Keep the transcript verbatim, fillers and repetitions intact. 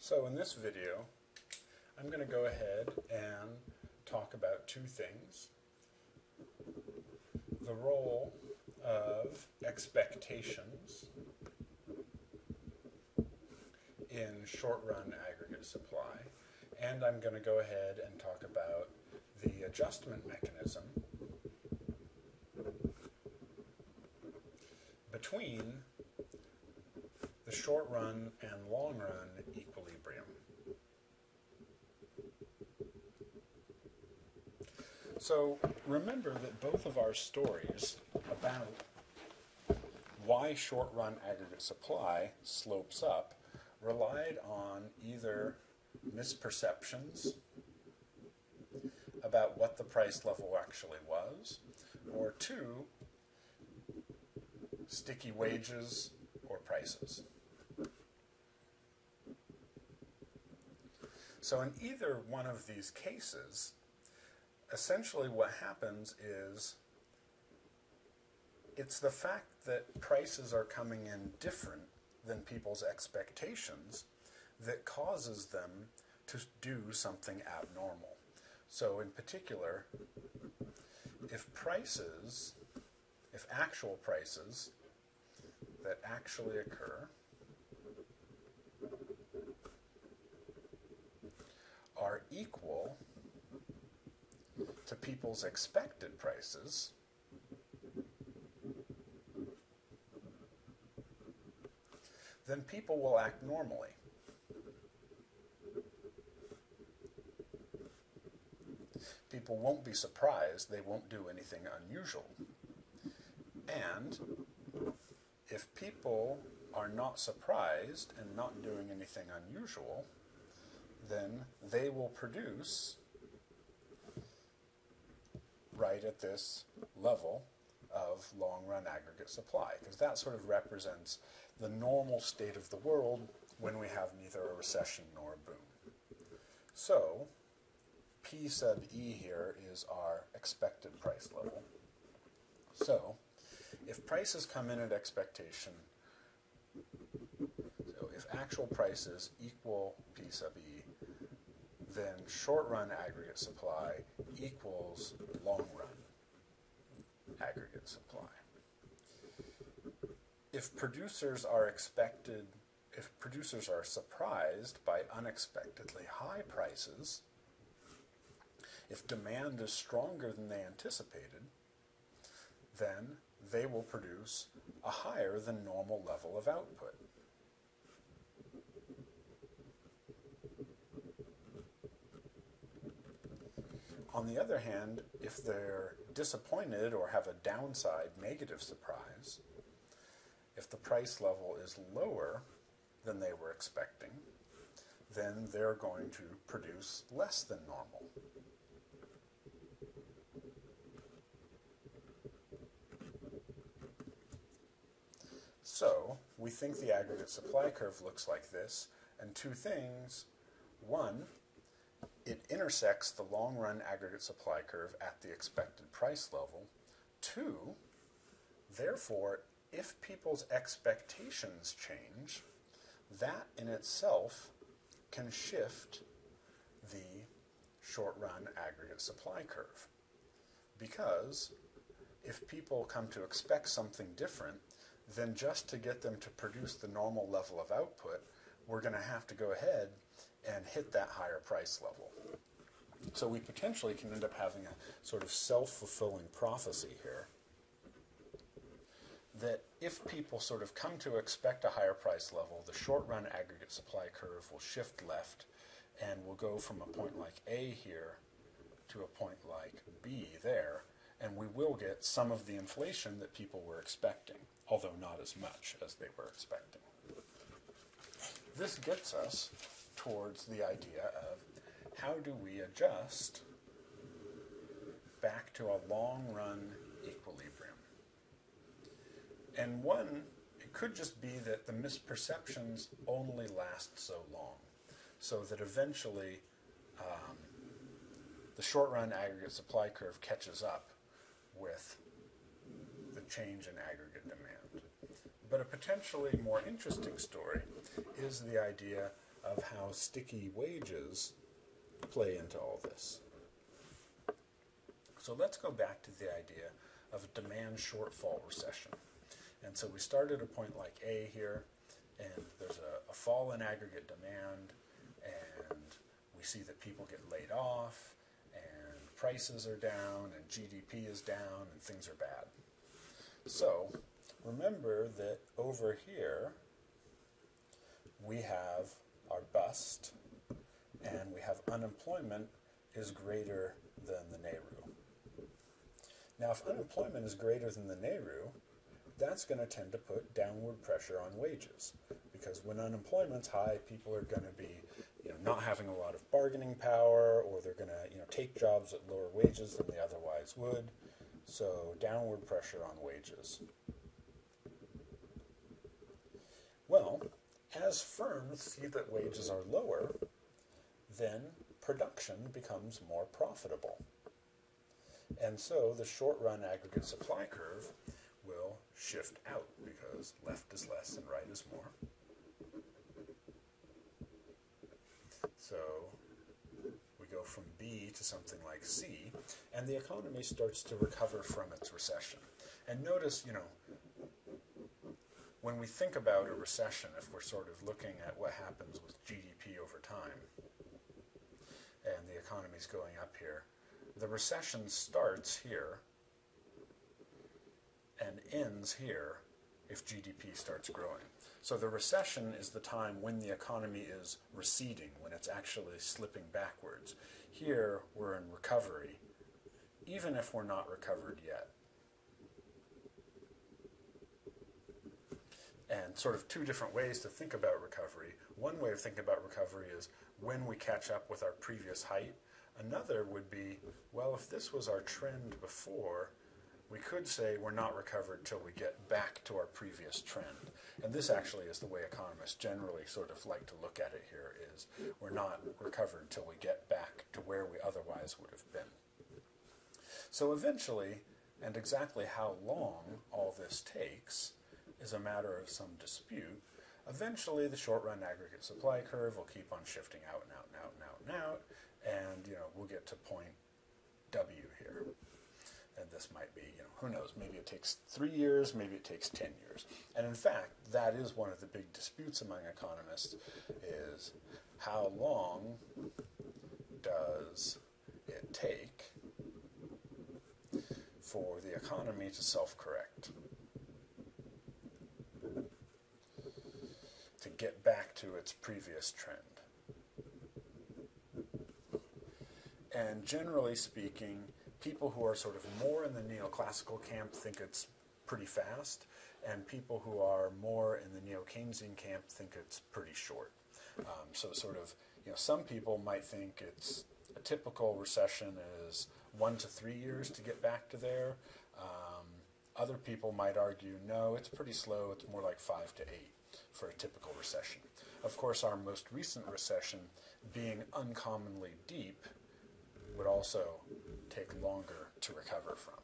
So in this video, I'm going to go ahead and talk about two things. The role of expectations in short-run aggregate supply, and I'm going to go ahead and talk about the adjustment mechanism between the short-run and long-run equilibrium. So remember that both of our stories about why short-run aggregate supply slopes up relied on either misperceptions about what the price level actually was, or two, sticky wages or prices. So in either one of these cases, essentially what happens is it's the fact that prices are coming in different than people's expectations that causes them to do something abnormal. So in particular, if prices, if actual prices that actually occur are equal to people's expected prices, then people will act normally. People won't be surprised, they won't do anything unusual. And if people are not surprised and not doing anything unusual, then they will produce right at this level of long-run aggregate supply, because that sort of represents the normal state of the world when we have neither a recession nor a boom. So P sub E here is our expected price level. So if prices come in at expectation, so if actual prices equal P sub E, then short-run aggregate supply equals long-run aggregate supply. If producers are expected, if producers are surprised by unexpectedly high prices, if demand is stronger than they anticipated, then they will produce a higher than normal level of output. On the other hand, if they're disappointed or have a downside negative surprise, if the price level is lower than they were expecting, then they're going to produce less than normal. So we think the aggregate supply curve looks like this, and two things. One, it intersects the long-run aggregate supply curve at the expected price level. Two, therefore, if people's expectations change, that in itself can shift the short-run aggregate supply curve. Because if people come to expect something different, then just to get them to produce the normal level of output, we're going to have to go ahead and hit that higher price level. So we potentially can end up having a sort of self-fulfilling prophecy here, that if people sort of come to expect a higher price level, the short-run aggregate supply curve will shift left and will go from a point like A here to a point like B there, and we will get some of the inflation that people were expecting, although not as much as they were expecting. This gets us towards the idea of how do we adjust back to a long-run equilibrium. And one, it could just be that the misperceptions only last so long, so that eventually um, the short-run aggregate supply curve catches up with the change in aggregate demand. But a potentially more interesting story is the idea of how sticky wages play into all this. So let's go back to the idea of a demand shortfall recession. And so we start at a point like A here, and there's a, a fall in aggregate demand, and we see that people get laid off, and prices are down, and G D P is down, and things are bad. So remember that over here we have our bust, and we have unemployment is greater than the Nehru. Now, if unemployment is greater than the Nehru, that's going to tend to put downward pressure on wages, because when unemployment's high, people are going to be, you know, not having a lot of bargaining power, or they're going to, you know, take jobs at lower wages than they otherwise would. So downward pressure on wages. Well, as firms see that wages are lower, then production becomes more profitable. And so the short-run aggregate supply curve will shift out, because left is less and right is more. So we go from B to something like C, and the economy starts to recover from its recession. And notice, you know, when we think about a recession, if we're sort of looking at what happens with G D P over time, and the economy's going up here, the recession starts here and ends here if G D P starts growing. So the recession is the time when the economy is receding, when it's actually slipping backwards. Here we're in recovery, even if we're not recovered yet. And sort of two different ways to think about recovery. One way of thinking about recovery is when we catch up with our previous height. Another would be, well, if this was our trend before, we could say we're not recovered till we get back to our previous trend. And this actually is the way economists generally sort of like to look at it here, is we're not recovered till we get back to where we otherwise would have been. So eventually, and exactly how long all this takes is a matter of some dispute. Eventually, the short-run aggregate supply curve will keep on shifting out and out and out and out and out, and, you know, we'll get to point W here. And this might be, you know, who knows, maybe it takes three years, maybe it takes ten years. And in fact, that is one of the big disputes among economists, is how long does it take for the economy to self-correct, to get back to its previous trend. And generally speaking, people who are sort of more in the neoclassical camp think it's pretty fast, and people who are more in the neo-Keynesian camp think it's pretty short. Um, so sort of, you know, some people might think it's a typical recession is one to three years to get back to there. Um, other people might argue, no, it's pretty slow, it's more like five to eight for a typical recession. Of course, our most recent recession, being uncommonly deep, would also take longer to recover from.